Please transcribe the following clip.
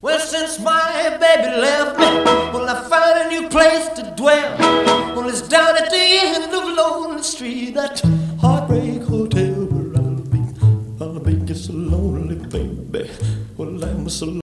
Well, since my baby left me, well, I found a new place to dwell. Well, it's down at the end of Lonely Street, that Heartbreak Hotel where I'll be just so lonely, baby. Well, I'm so